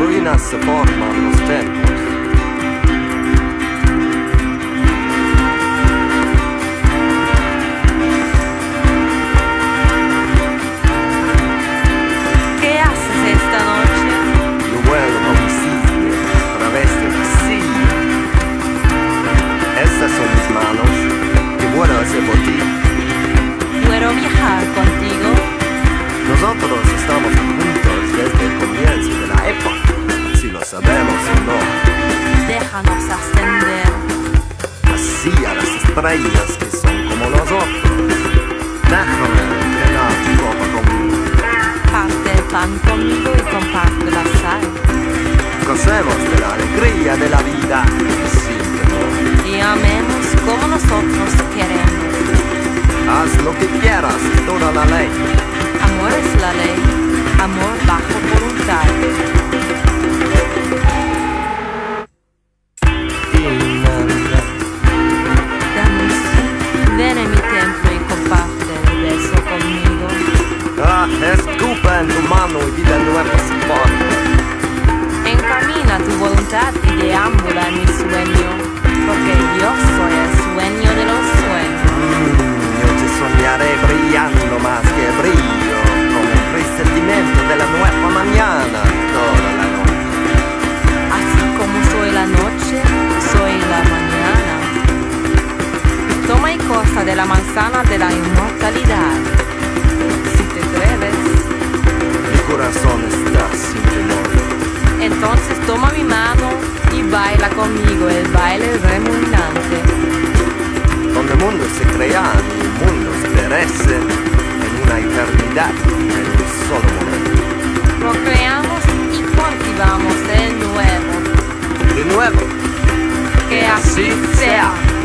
ruinas se forman los templos. ¿Qué haces esta noche? Yo vuelo con mi cisne a través del pasillo. Estas son mis manos, que puedo hacer por ti. ¿Puedo viajar contigo? Nosotros estamos juntos desde el comienzo de la época, si lo sabemos o no. Déjanos ascender. Así a las estrellas que son como nosotros. Déjame llenar tu copa conmigo. Parte el pan conmigo y comparte la sal. Gocemos de la alegría de la vida sin temor. Y amemos como nosotros queremos. Haz lo que quieras, es toda la ley. Amor es la ley, amor bajo voluntad. Dame un sí, ven en mi templo y comparte el beso conmigo. Escupa en tu mano y vida nueva se forma. Encamina tu voluntad y deambula en mi sueño, porque yo soy el sueño de los sueños. Yo te soñaré brillando más que brillo, como el presentimiento de la nueva mañana toda la noche. Así como soy la noche, soy la mañana. Toma y cosa de la manzana de la inmortalidad. Si te atreves, Mi corazón está sin temor. entonces toma mi mano y baila conmigo el baile remuninante. Donde mundos se crean y mundos perecen en una eternidad, en un solo momento. Procreamos y cultivamos el nuevo. De nuevo, Que así sea.